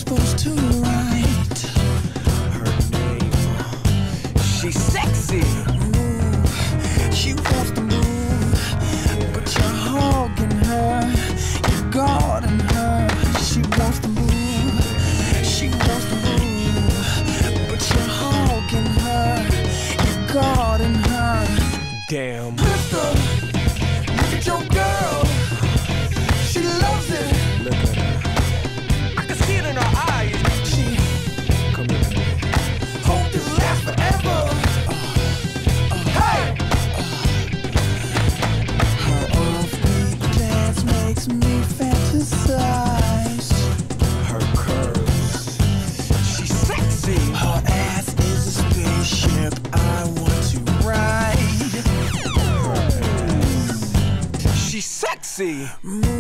supposed to write her name. She's sexy. Ooh, she wants to move, but you're hogging her, you're guarding her. She wants to move, she wants to move, but you're hogging her, you're guarding her. Damn. Mister, look at your girl. She loves it. Look at her. I can see it in her eyes. She, come here. Hope this lasts forever. Hey! Her off-beat dance makes me fantasize. Her curves, she's sexy. Her ass is a spaceship I want to ride. She's sexy.